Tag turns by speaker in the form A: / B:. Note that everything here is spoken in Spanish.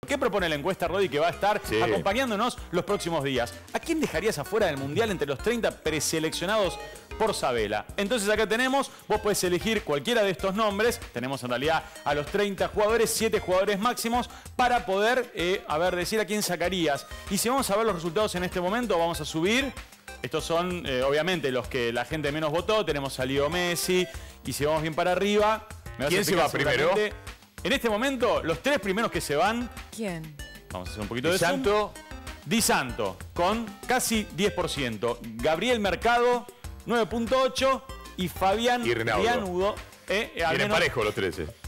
A: ¿Qué propone la encuesta, Rodi, que va a estar acompañándonos los próximos días? ¿A quién dejarías afuera del Mundial entre los 30 preseleccionados por Sabela? Entonces acá tenemos, vos podés elegir cualquiera de estos nombres. Tenemos en realidad a los 30 jugadores, 7 jugadores máximos, para poder, decir a quién sacarías. Y si vamos a ver los resultados en este momento, vamos a subir. Estos son, obviamente, los que la gente menos votó. Tenemos a Leo Messi. Y si vamos bien para arriba...
B: ¿Quién se va primero?
A: En este momento, los 3 primeros que se van...
C: ¿Quién?
A: Vamos a hacer un poquito de zoom. Di Santo, con casi 10%. Gabriel Mercado, 9.8%. Y Fabián Rianudo.
B: Vienen parejos los 13.